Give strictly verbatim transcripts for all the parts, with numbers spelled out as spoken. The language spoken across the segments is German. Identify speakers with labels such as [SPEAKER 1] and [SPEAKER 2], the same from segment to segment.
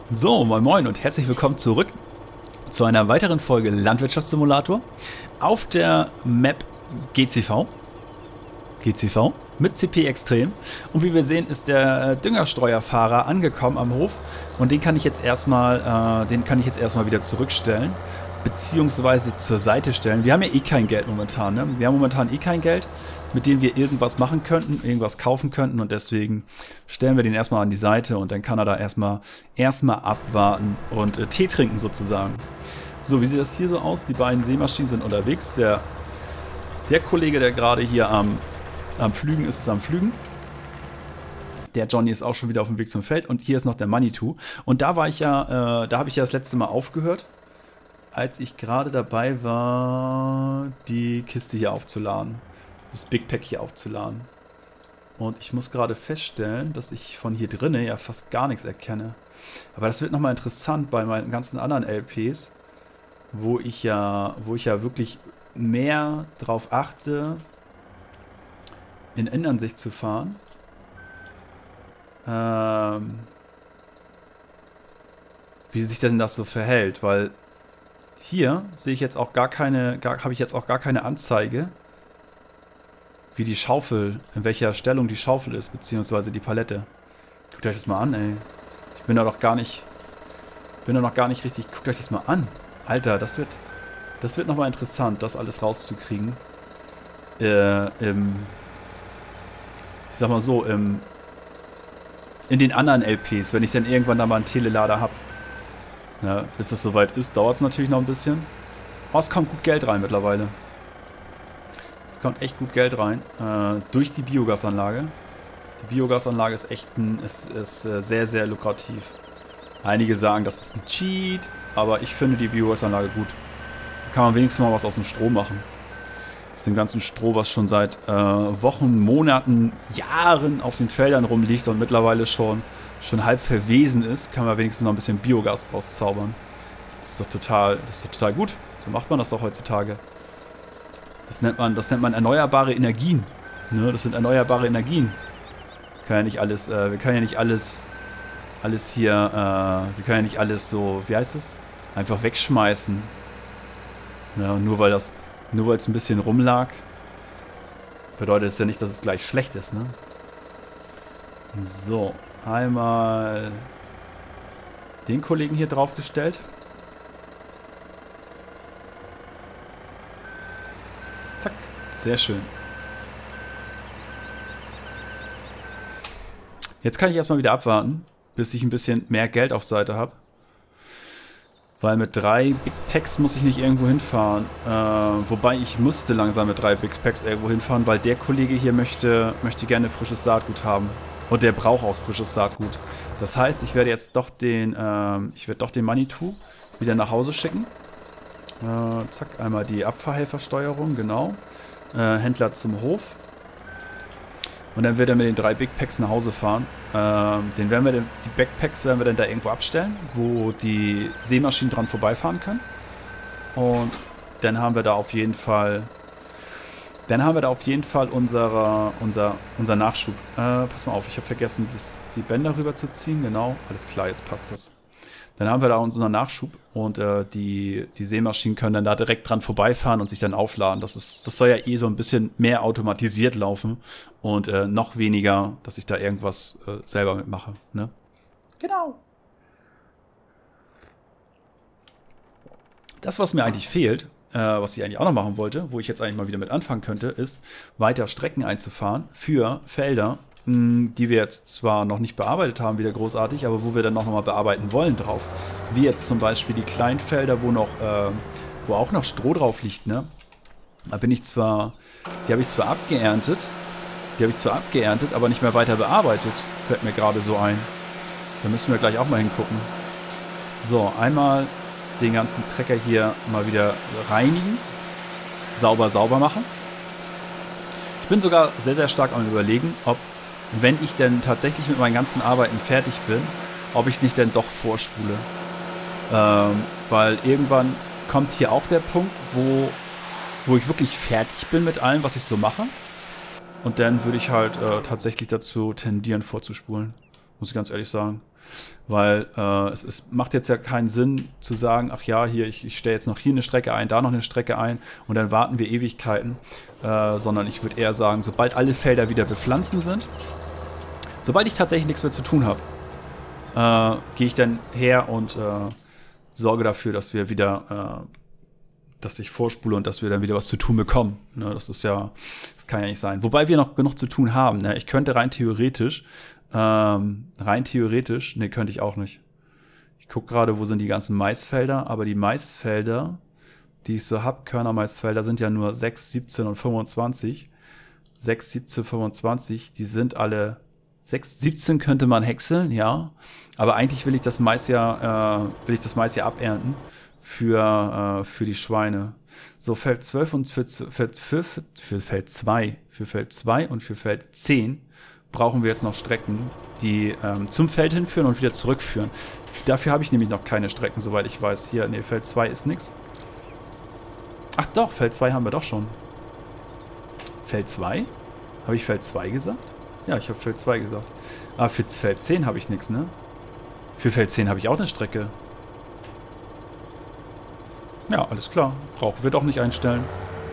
[SPEAKER 1] So, moin moin und herzlich willkommen zurück zu einer weiteren Folge Landwirtschaftssimulator auf der Map G C V. G C V mit C P Extrem. Und wie wir sehen, ist der Düngerstreuerfahrer angekommen am Hof. Und den kann ich jetzt erstmal, äh, den kann ich jetzt erstmal wieder zurückstellen. Beziehungsweise zur Seite stellen. Wir haben ja eh kein Geld momentan, ne? Wir haben momentan eh kein Geld, mit dem wir irgendwas machen könnten, irgendwas kaufen könnten. Und deswegen stellen wir den erstmal an die Seite und dann kann er da erstmal, erstmal abwarten und äh, Tee trinken sozusagen. So, wie sieht das hier so aus? Die beiden Sämaschinen sind unterwegs. Der, der Kollege, der gerade hier am, am Pflügen ist, ist am Pflügen. Der Johnny ist auch schon wieder auf dem Weg zum Feld. Und hier ist noch der Manitou. Und da war ich ja, äh, da habe ich ja das letzte Mal aufgehört, als ich gerade dabei war, die Kiste hier aufzuladen. Das Big Pack hier aufzuladen. Und ich muss gerade feststellen, dass ich von hier drinnen ja fast gar nichts erkenne. Aber das wird nochmal interessant bei meinen ganzen anderen L Ps, wo ich ja, wo ich ja wirklich mehr drauf achte, in Innenansicht zu fahren. Ähm, wie sich denn das so verhält, weil hier sehe ich jetzt auch gar keine, gar, habe ich jetzt auch gar keine Anzeige, wie die Schaufel, in welcher Stellung die Schaufel ist, beziehungsweise die Palette. Guckt euch das mal an, ey. Ich bin da doch gar nicht, bin da noch gar nicht richtig, guckt euch das mal an. Alter, das wird, das wird nochmal interessant, das alles rauszukriegen. Äh, im, ich sag mal so, im, in den anderen L Ps, wenn ich dann irgendwann da mal einen Telelader habe. Ja, bis das soweit ist, dauert es natürlich noch ein bisschen. Aber es kommt gut Geld rein mittlerweile. Es kommt echt gut Geld rein. Äh, durch die Biogasanlage. Die Biogasanlage ist echt ein, ist, ist äh, sehr, sehr lukrativ. Einige sagen, das ist ein Cheat, aber ich finde die Biogasanlage gut. Da kann man wenigstens mal was aus dem Stroh machen. Aus dem ganzen Stroh, was schon seit äh, Wochen, Monaten, Jahren auf den Feldern rumliegt und mittlerweile schon schon halb verwesen ist, kann man wenigstens noch ein bisschen Biogas draus zaubern. Das ist doch total, das ist doch total gut. So macht man das doch heutzutage. Das nennt man, das nennt man erneuerbare Energien. Ne, das sind erneuerbare Energien. Kann ja nicht alles, äh, wir können ja nicht alles, alles hier, äh, wir können ja nicht alles so, wie heißt es? Einfach wegschmeißen. Ja, nur weil das, nur weil es ein bisschen rumlag, bedeutet es ja nicht, dass es gleich schlecht ist, ne? So. Einmal den Kollegen hier draufgestellt. Zack. Sehr schön. Jetzt kann ich erstmal wieder abwarten, bis ich ein bisschen mehr Geld auf Seite habe. Weil mit drei Big Packs muss ich nicht irgendwo hinfahren. Äh, wobei ich musste langsam mit drei Big Packs irgendwo hinfahren, weil der Kollege hier möchte, möchte gerne frisches Saatgut haben. Und der braucht auch frisches Saatgut. Das heißt, ich werde jetzt doch den, ähm, ich werde doch den Manitou wieder nach Hause schicken. Äh, zack, einmal die Abfahrhelfersteuerung, genau. Äh, Händler zum Hof. Und dann wird er mit den drei Big Packs nach Hause fahren. Ähm, den werden wir, den, die Backpacks werden wir dann da irgendwo abstellen, wo die Sämaschinen dran vorbeifahren können. Und dann haben wir da auf jeden Fall... Dann haben wir da auf jeden Fall unsere, unser, unser Nachschub. Äh, pass mal auf, ich habe vergessen, das, die Bänder rüber zu ziehen. Genau, alles klar, jetzt passt das. Dann haben wir da unseren Nachschub und äh, die, die Sämaschinen können dann da direkt dran vorbeifahren und sich dann aufladen. Das, ist, das soll ja eh so ein bisschen mehr automatisiert laufen und äh, noch weniger, dass ich da irgendwas äh, selber mitmache. Ne? Genau. Das, was mir eigentlich fehlt, was ich eigentlich auch noch machen wollte, wo ich jetzt eigentlich mal wieder mit anfangen könnte, ist, weiter Strecken einzufahren für Felder, die wir jetzt zwar noch nicht bearbeitet haben, wieder großartig, aber wo wir dann noch mal bearbeiten wollen drauf. Wie jetzt zum Beispiel die Kleinfelder, wo noch, äh, wo auch noch Stroh drauf liegt, ne? Da bin ich zwar, die habe ich zwar abgeerntet, die habe ich zwar abgeerntet, aber nicht mehr weiter bearbeitet, fällt mir gerade so ein. Da müssen wir gleich auch mal hingucken. So, einmal den ganzen Trecker hier mal wieder reinigen, sauber, sauber machen. Ich bin sogar sehr, sehr stark am Überlegen, ob, wenn ich denn tatsächlich mit meinen ganzen Arbeiten fertig bin, ob ich nicht denn doch vorspule. Ähm, weil irgendwann kommt hier auch der Punkt, wo, wo ich wirklich fertig bin mit allem, was ich so mache. Und dann würde ich halt äh, tatsächlich dazu tendieren, vorzuspulen. muss ich ganz ehrlich sagen. Weil äh, es, es macht jetzt ja keinen Sinn zu sagen, ach ja, hier, ich, ich stelle jetzt noch hier eine Strecke ein, da noch eine Strecke ein und dann warten wir Ewigkeiten. Äh, sondern ich würde eher sagen, sobald alle Felder wieder bepflanzen sind, sobald ich tatsächlich nichts mehr zu tun habe, äh, gehe ich dann her und äh, sorge dafür, dass wir wieder, äh, dass ich vorspule und dass wir dann wieder was zu tun bekommen. Ne, das ist ja, das kann ja nicht sein. Wobei wir noch genug zu tun haben. Ne? Ich könnte rein theoretisch Ähm, rein theoretisch, ne, könnte ich auch nicht. Ich gucke gerade, wo sind die ganzen Maisfelder, aber die Maisfelder, die ich so habe, Körnermaisfelder, sind ja nur sechs, siebzehn und fünfundzwanzig. sechs, siebzehn, fünfundzwanzig, die sind alle... sechs, siebzehn könnte man häckseln, ja. Aber eigentlich will ich das Mais ja, äh, will ich das Mais ja abernten für, äh, für die Schweine. So, Feld zwölf und für, für, für, für Feld zwei, für Feld zwei und für Feld zehn brauchen wir jetzt noch Strecken, die ähm, zum Feld hinführen und wieder zurückführen. Dafür habe ich nämlich noch keine Strecken, soweit ich weiß. Hier, ne, Feld zwei ist nix. Ach doch, Feld zwei haben wir doch schon. Feld zwei? Habe ich Feld zwei gesagt? Ja, ich habe Feld zwei gesagt. Aber für Feld zehn habe ich nichts, ne? Für Feld zehn habe ich auch eine Strecke. Ja, alles klar. Brauchen wir doch nicht einstellen.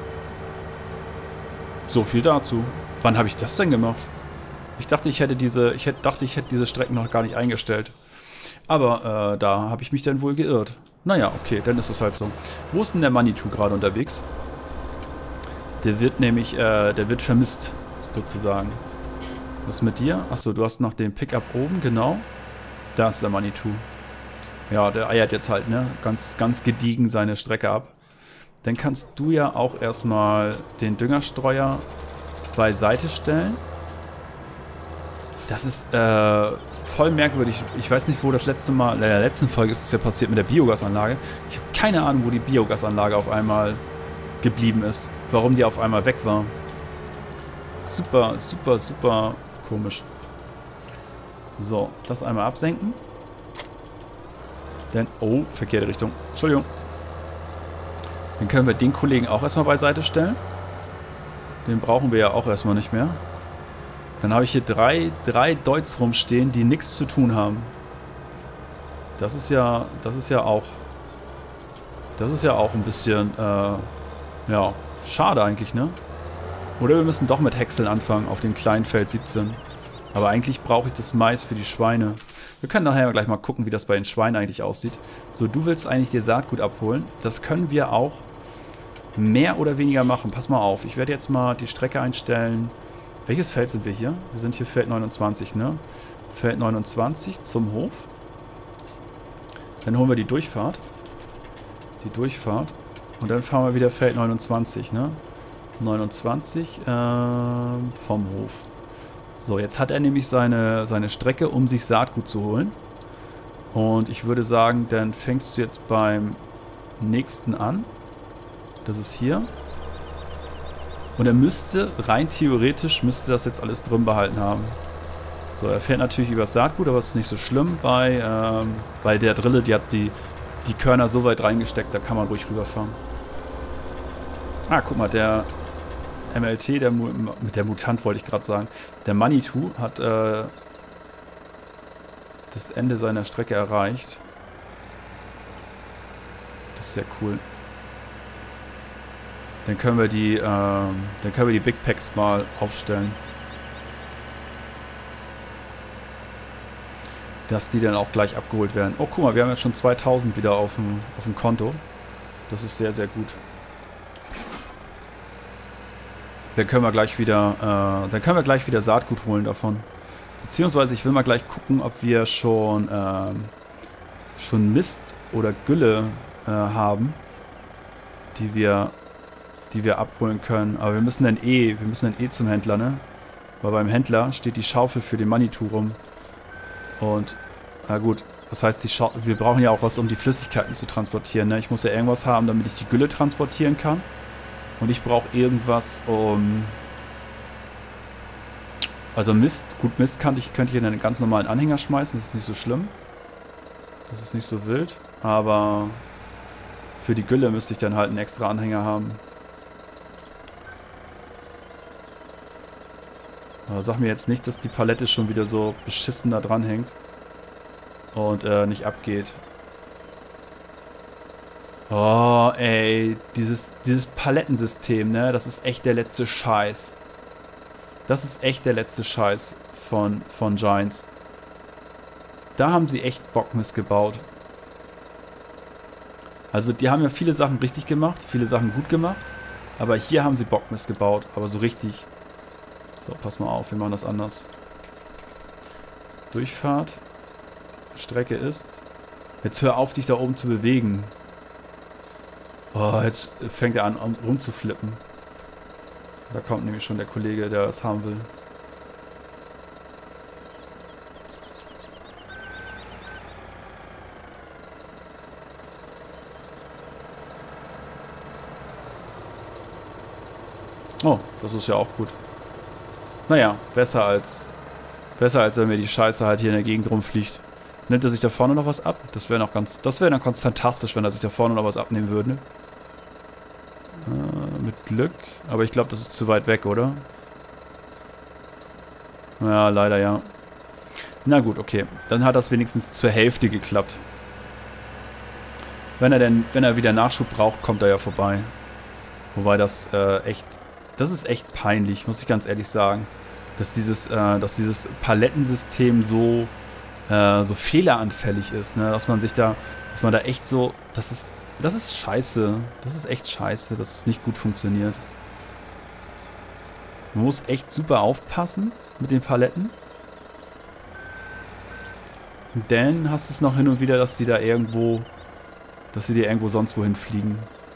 [SPEAKER 1] So viel dazu. Wann habe ich das denn gemacht? Ich dachte, ich hätte diese, ich hätte, dachte, ich hätte diese Strecken noch gar nicht eingestellt. Aber äh, da habe ich mich dann wohl geirrt. Naja, okay, dann ist es halt so. Wo ist denn der Manitou gerade unterwegs? Der wird nämlich, äh, der wird vermisst, sozusagen. Was ist mit dir? Achso, du hast noch den Pickup oben, genau. Da ist der Manitou. Ja, der eiert jetzt halt, ne? Ganz, ganz gediegen seine Strecke ab. Dann kannst du ja auch erstmal den Düngerstreuer beiseite stellen. Das ist äh, voll merkwürdig. Ich weiß nicht, wo das letzte Mal, in der letzten Folge ist es ja passiert mit der Biogasanlage. Ich habe keine Ahnung, wo die Biogasanlage auf einmal geblieben ist. Warum die auf einmal weg war. Super, super, super komisch. So, das einmal absenken. Dann, oh, verkehrte Richtung. Entschuldigung. Dann können wir den Kollegen auch erstmal beiseite stellen. Den brauchen wir ja auch erstmal nicht mehr. Dann habe ich hier drei, drei Deutz rumstehen, die nichts zu tun haben. Das ist ja, das ist ja auch, das ist ja auch ein bisschen, äh, ja, schade eigentlich, ne? Oder wir müssen doch mit Häckseln anfangen auf dem kleinen Feld siebzehn. Aber eigentlich brauche ich das Mais für die Schweine. Wir können nachher gleich mal gucken, wie das bei den Schweinen eigentlich aussieht. So, du willst eigentlich dir Saatgut abholen. Das können wir auch mehr oder weniger machen. Pass mal auf, ich werde jetzt mal die Strecke einstellen. Welches Feld sind wir hier? Wir sind hier Feld neunundzwanzig, ne? Feld neunundzwanzig zum Hof. Dann holen wir die Durchfahrt. Die Durchfahrt. Und dann fahren wir wieder Feld neunundzwanzig, ne? neunundzwanzig äh, vom Hof. So, jetzt hat er nämlich seine, seine Strecke, um sich Saatgut zu holen. Und ich würde sagen, dann fängst du jetzt beim nächsten an. Das ist hier. Und er müsste, rein theoretisch, müsste das jetzt alles drin behalten haben. So, er fährt natürlich über das Saatgut, aber es ist nicht so schlimm bei, ähm, bei der Drille, die hat die, die Körner so weit reingesteckt, da kann man ruhig rüberfahren. Ah, guck mal, der M L T, der, mit der Mutant wollte ich gerade sagen, der Manitou hat äh, das Ende seiner Strecke erreicht. Das ist sehr cool. Dann können wir die, äh, dann können wir die Big Packs mal aufstellen. Dass die dann auch gleich abgeholt werden. Oh, guck mal, wir haben jetzt schon zweitausend wieder auf dem, auf dem Konto. Das ist sehr, sehr gut. Dann können wir gleich wieder, äh, dann können wir gleich wieder Saatgut holen davon. Beziehungsweise ich will mal gleich gucken, ob wir schon, ähm, schon Mist oder Gülle äh, haben, die wir die wir abholen können. Aber wir müssen dann eh, wir müssen dann eh zum Händler, ne? Weil beim Händler steht die Schaufel für den Manitou rum. Und, na gut, das heißt, die Schau wir brauchen ja auch was, um die Flüssigkeiten zu transportieren, ne? Ich muss ja irgendwas haben, damit ich die Gülle transportieren kann. Und ich brauche irgendwas, um... Also Mist, gut, Mist kann ich, könnte ich in einen ganz normalen Anhänger schmeißen, das ist nicht so schlimm. Das ist nicht so wild, aber für die Gülle müsste ich dann halt einen extra Anhänger haben. Aber sag mir jetzt nicht, dass die Palette schon wieder so beschissen da dran hängt. Und äh, nicht abgeht. Oh, ey. Dieses, dieses Palettensystem, ne? Das ist echt der letzte Scheiß. Das ist echt der letzte Scheiß von, von Giants. Da haben sie echt Bockmist gebaut. Also die haben ja viele Sachen richtig gemacht, viele Sachen gut gemacht. Aber hier haben sie Bockmist gebaut, aber so richtig. So, pass mal auf, wir machen das anders. Durchfahrt. Strecke ist. Jetzt hör auf, dich da oben zu bewegen. Oh, jetzt fängt er an, rumzuflippen. Da kommt nämlich schon der Kollege, der es haben will. Oh, das ist ja auch gut. Naja, besser als besser als wenn mir die Scheiße halt hier in der Gegend rumfliegt. Nimmt er sich da vorne noch was ab? Das wäre noch ganz, das wäre noch ganz fantastisch, wenn er sich da vorne noch was abnehmen würde. Äh, mit Glück. Aber ich glaube, das ist zu weit weg, oder? Ja, leider ja. Na gut, okay. Dann hat das wenigstens zur Hälfte geklappt. Wenn er denn, wenn er wieder Nachschub braucht, kommt er ja vorbei. Wobei das äh, echt, das ist echt peinlich, muss ich ganz ehrlich sagen. Dass dieses, äh, dass dieses Palettensystem so, äh, so fehleranfällig ist, ne? Dass man sich da, dass man da echt so, das ist, das ist scheiße. Das ist echt scheiße, dass es nicht gut funktioniert. Man muss echt super aufpassen mit den Paletten. Denn hast du es noch hin und wieder, dass die da irgendwo, dass sie dir irgendwo sonst wohin fliegen.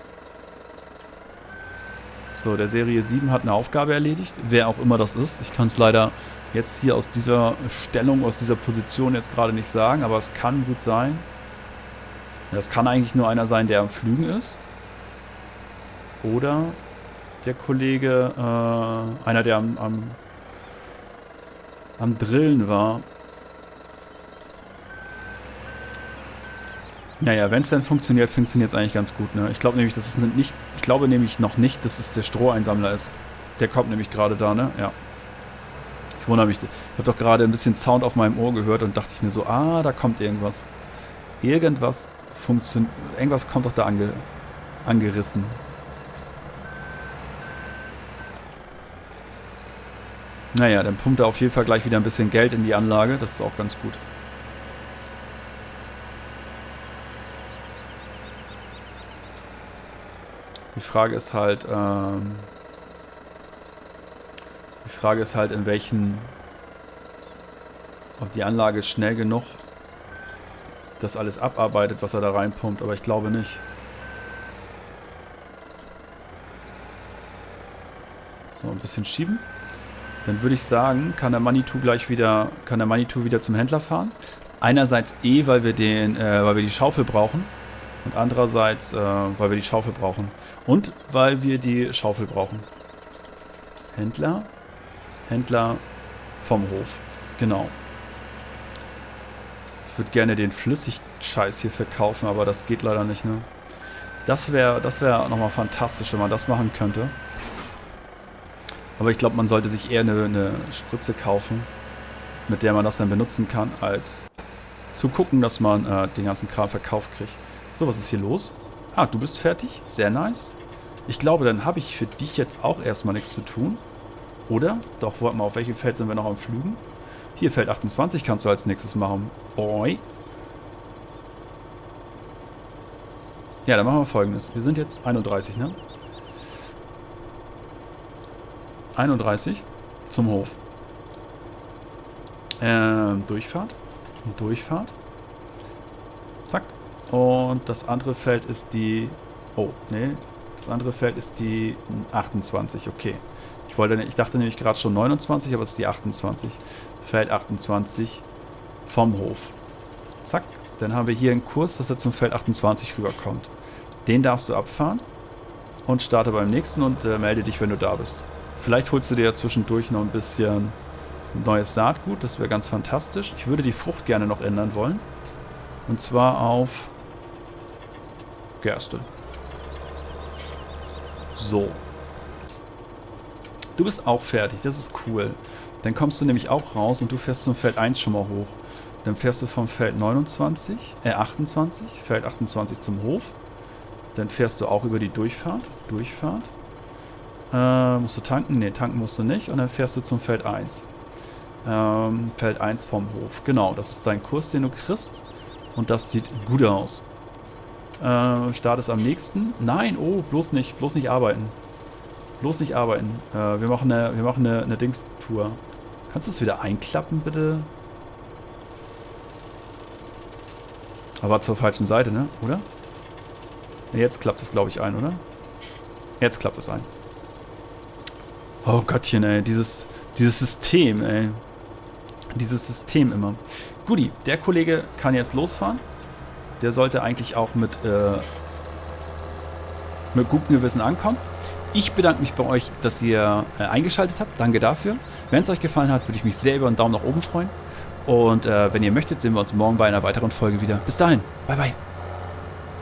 [SPEAKER 1] So, der Serie sieben hat eine Aufgabe erledigt, wer auch immer das ist. Ich kann es leider jetzt hier aus dieser Stellung, aus dieser Position jetzt gerade nicht sagen, aber es kann gut sein. Das kann eigentlich nur einer sein, der am Flügen ist. Oder der Kollege, äh, einer, der am, am, am Drillen war. Naja, wenn es denn funktioniert, funktioniert es eigentlich ganz gut, ne? Ich glaube nämlich, das ist nicht, ich glaube nämlich noch nicht, dass es der Stroheinsammler ist. Der kommt nämlich gerade da, ne? Ja. Ich wundere mich. Ich habe doch gerade ein bisschen Sound auf meinem Ohr gehört und dachte ich mir so, ah, da kommt irgendwas. Irgendwas funktioniert, irgendwas kommt doch da ange, angerissen. Naja, dann pumpt er auf jeden Fall gleich wieder ein bisschen Geld in die Anlage. Das ist auch ganz gut. Die Frage ist halt, ähm, die Frage ist halt, in welchen, ob die Anlage schnell genug das alles abarbeitet, was er da reinpumpt, aber ich glaube nicht. So, ein bisschen schieben. Dann würde ich sagen, kann der Manitou gleich wieder, kann der Manitou wieder zum Händler fahren. Einerseits eh, weil wir den, äh, weil wir die Schaufel brauchen. Und andererseits, äh, weil wir die Schaufel brauchen. Und weil wir die Schaufel brauchen. Händler. Händler vom Hof. Genau. Ich würde gerne den Flüssigscheiß hier verkaufen, aber das geht leider nicht, ne? Das wäre das wär nochmal fantastisch, wenn man das machen könnte. Aber ich glaube, man sollte sich eher eine, eine Spritze kaufen, mit der man das dann benutzen kann, als zu gucken, dass man äh, den ganzen Kram verkauft kriegt. So, was ist hier los? Ah, du bist fertig. Sehr nice. Ich glaube, dann habe ich für dich jetzt auch erstmal nichts zu tun. Oder? Doch, warte mal, auf welchem Feld sind wir noch am Flügen? Hier, Feld achtundzwanzig kannst du als nächstes machen. Boy. Ja, dann machen wir Folgendes. Wir sind jetzt einunddreißig, ne? einunddreißig zum Hof. Ähm, Durchfahrt. Durchfahrt. Zack. Und das andere Feld ist die... Oh, nee. Das andere Feld ist die achtundzwanzig. Okay. Ich, wollte, ich dachte nämlich gerade schon neunundzwanzig, aber es ist die achtundzwanzig. Feld achtundzwanzig vom Hof. Zack. Dann haben wir hier einen Kurs, dass er zum Feld achtundzwanzig rüberkommt. Den darfst du abfahren. Und starte beim nächsten und äh, melde dich, wenn du da bist. Vielleicht holst du dir ja zwischendurch noch ein bisschen neues Saatgut. Das wäre ganz fantastisch. Ich würde die Frucht gerne noch ändern wollen. Und zwar auf Gerste. So. Du bist auch fertig. Das ist cool. Dann kommst du nämlich auch raus und du fährst zum Feld eins schon mal hoch. Dann fährst du vom Feld neunundzwanzig, äh achtundzwanzig, Feld achtundzwanzig zum Hof. Dann fährst du auch über die Durchfahrt. Durchfahrt. Äh, musst du tanken? Ne, tanken musst du nicht. Und dann fährst du zum Feld eins. Ähm, Feld eins vom Hof. Genau, das ist dein Kurs, den du kriegst. Und das sieht gut aus. Äh, Start ist am nächsten. Nein, oh, bloß nicht, bloß nicht arbeiten. Bloß nicht arbeiten. Äh, wir machen eine, wir machen eine, eine Dings-Tour. Kannst du es wieder einklappen, bitte? Aber zur falschen Seite, ne? Oder? Jetzt klappt es, glaube ich, ein, oder? Jetzt klappt es ein. Oh Gottchen, ey. Dieses, dieses System, ey. Dieses System immer. Guti, der Kollege kann jetzt losfahren. Der sollte eigentlich auch mit, äh, mit gutem Gewissen ankommen. Ich bedanke mich bei euch, dass ihr äh, eingeschaltet habt. Danke dafür. Wenn es euch gefallen hat, würde ich mich sehr über einen Daumen nach oben freuen. Und äh, wenn ihr möchtet, sehen wir uns morgen bei einer weiteren Folge wieder. Bis dahin. Bye, bye.